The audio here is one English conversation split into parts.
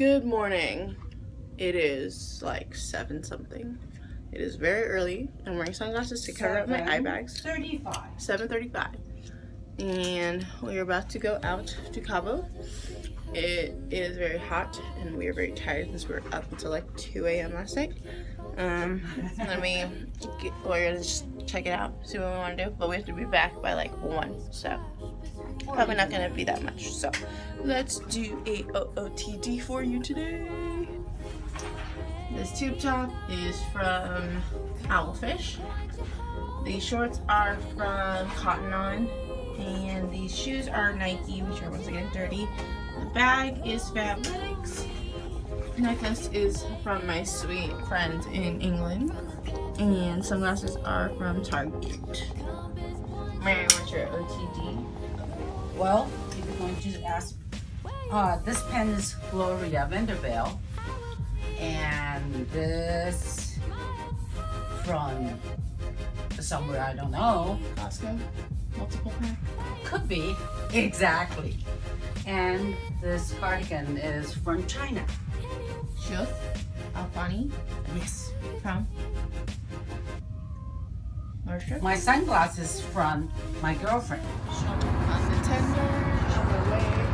Good morning. It is like 7 something. It is very early. I'm wearing sunglasses to cover up my eye bags. 7:35. And we're about to go out to Cabo. It is very hot and we are very tired since we were up until like 2 a.m. last night. We're gonna just check it out, see what we want to do, but we have to be back by like 1, so probably not gonna be that much. So let's do a OOTD for you today. This tube top is from Owlfish. These shorts are from Cotton On, and these shoes are Nike, which are once again dirty. The bag is Fabletics. Necklace is from my sweet friends in England, and sunglasses are from Target. Mary, what's your OTD? Well, if you're going to ask, this pen is Gloria Vanderbilt, and this from somewhere I don't know. Costco, multiple pack. Could be, exactly. And this cardigan is from China. Sure. Alfani. Yes. From Nordstrom. My sunglasses from my girlfriend. On the tender, on the way.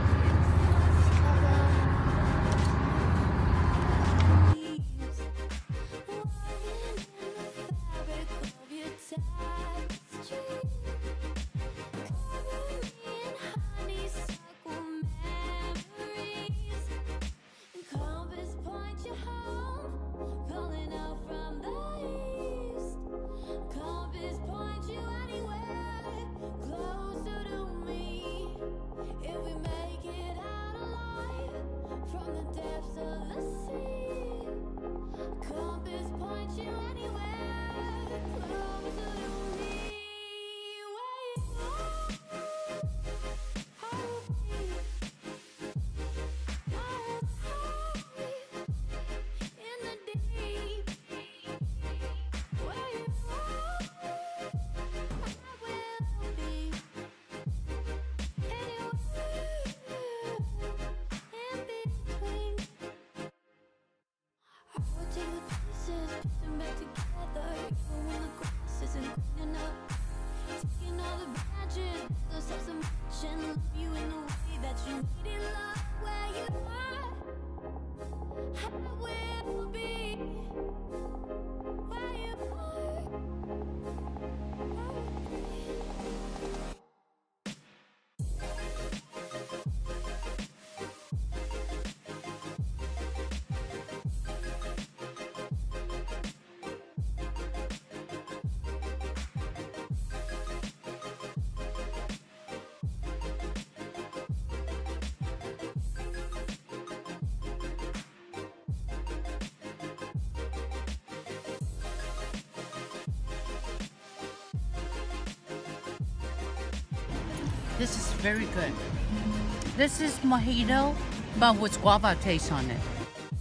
This is very good. This is mojito, but with guava taste on it.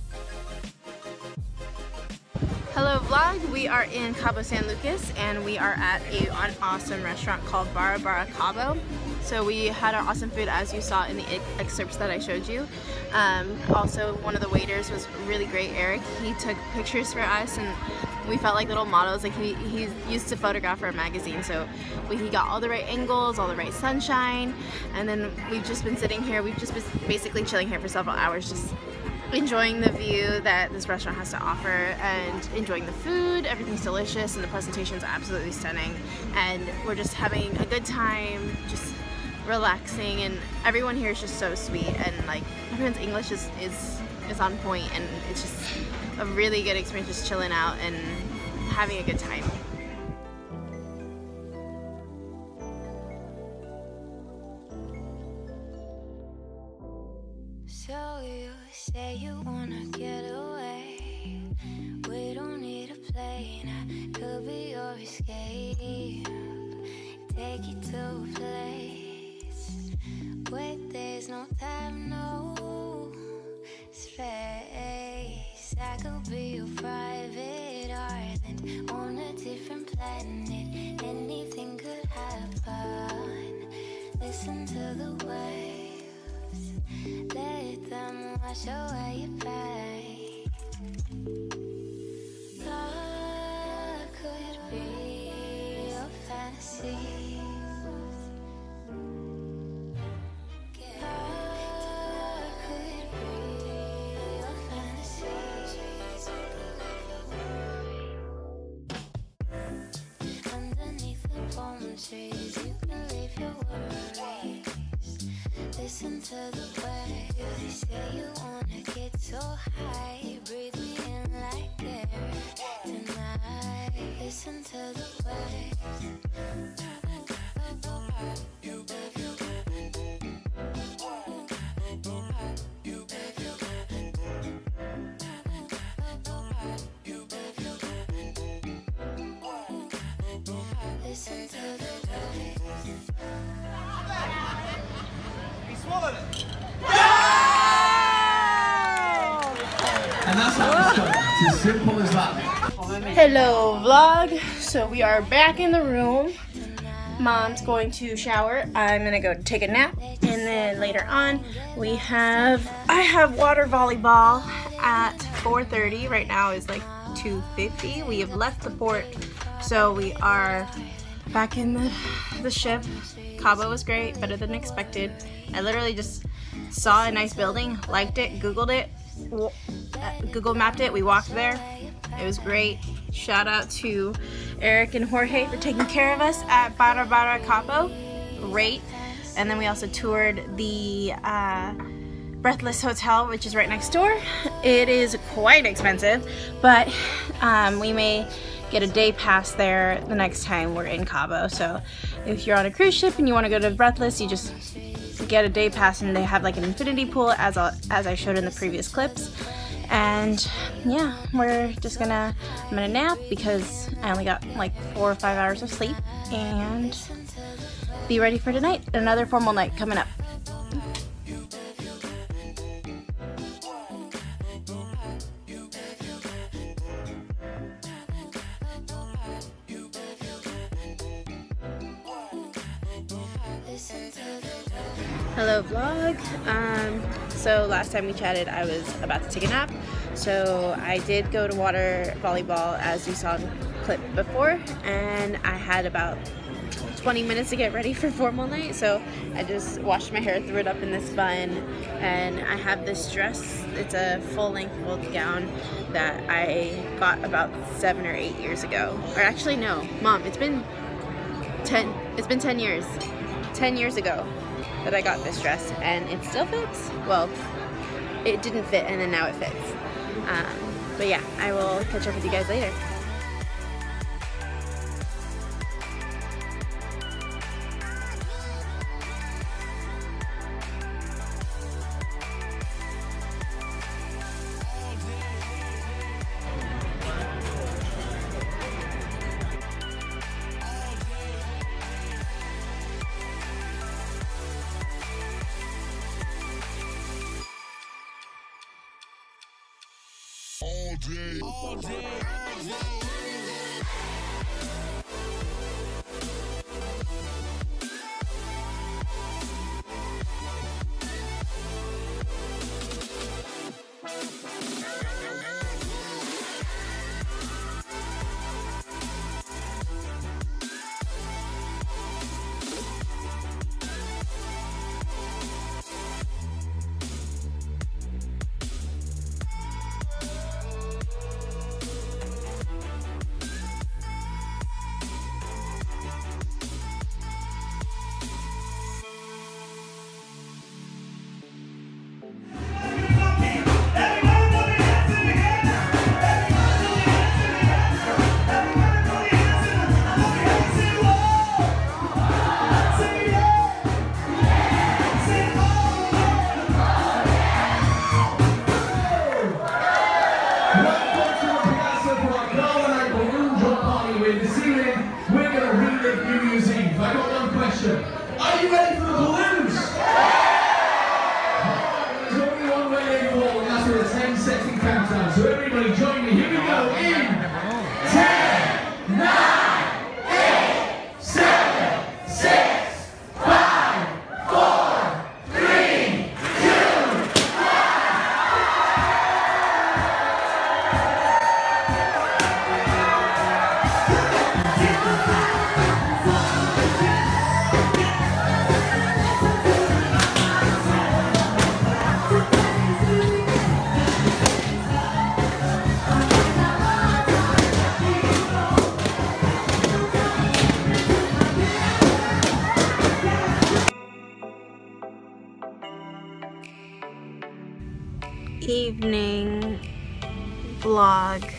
Hello vlog, we are in Cabo San Lucas and we are at an awesome restaurant called Bara Bara Cabo. So we had our awesome food as you saw in the excerpts that I showed you. Also, one of the waiters was really great, Eric. He took pictures for us and we felt like little models. Like he used to photograph for a magazine, so he got all the right angles, all the right sunshine, and then we've just been sitting here. We've just been basically chilling here for several hours, just enjoying the view that this restaurant has to offer and enjoying the food. Everything's delicious and the presentation's absolutely stunning, and we're just having a good time, just relaxing, and everyone here is just so sweet, and like everyone's English is on point, and it's just a really good experience just chilling out and having a good time. So you say you wanna get away. We don't need a plane, I could be your escape. Take you to a place where there's no time, no space. I could be your private island on a different planet. Anything could happen. Listen to the waves, let them wash away your pain. Love could be your fantasy. Trees, you can leave your worries. Listen to the waves. They say you wanna get so high. Breathe me in like air tonight. Listen to the waves. Listen to the And that's how it's done. It's as simple as that. Hello vlog. So we are back in the room. Mom's going to shower. I'm gonna go take a nap, and then later on I have water volleyball at 4:30. Right now is like 2:50. We have left the port, so we are back in the ship. Cabo was great, better than expected. I literally just saw a nice building, liked it, Googled it, Google mapped it, we walked there. It was great. Shout out to Eric and Jorge for taking care of us at Barra Barra Cabo. Great. And then we also toured the Breathless Hotel, which is right next door. It is quite expensive, but we may get a day pass there the next time we're in Cabo. So if you're on a cruise ship and you want to go to Breathless, you just get a day pass, and they have like an infinity pool as I showed in the previous clips. And yeah, I'm gonna nap because I only got like 4 or 5 hours of sleep, and be ready for tonight. Another formal night coming up. Hello vlog. So last time we chatted I was about to take a nap, so I did go to water volleyball as you saw in the clip before, and I had about 20 minutes to get ready for formal night, so I just washed my hair, threw it up in this bun, and I have this dress. It's a full-length wool gown that I got about 7 or 8 years ago. Or actually no, Mom, it's been 10 years. 10 years ago that I got this dress, and it still fits. Well, it didn't fit, and then now it fits. But yeah, I will catch up with you guys later. All day. Are you ready for the balloons? There's only one way in the wall, and that's with a 10-second countdown. So everybody join me. Here we go. In 10, 9, 8, 7, 6, 5, 4, 3, 2, 1. evening vlog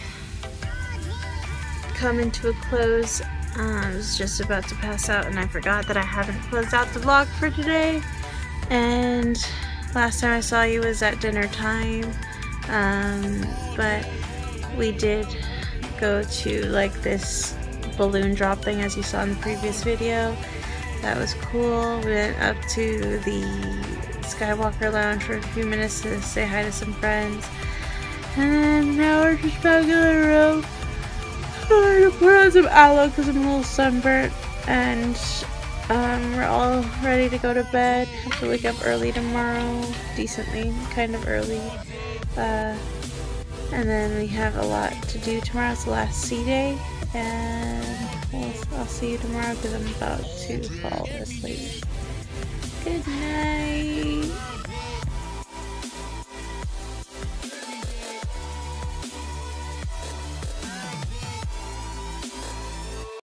coming to a close. I was just about to pass out and I forgot that I haven't closed out the vlog for today. And last time I saw you was at dinner time. But we did go to like this balloon drop thing as you saw in the previous video. That was cool. We went up to the Skywalker Lounge for a few minutes to say hi to some friends. And now we're just back in the room. I'm gonna put on some aloe because I'm a little sunburnt. And we're all ready to go to bed. Have to wake up early tomorrow. Decently, kind of early. And then we have a lot to do tomorrow. It's the last C day. And I'll see you tomorrow because I'm about to fall asleep. Good night.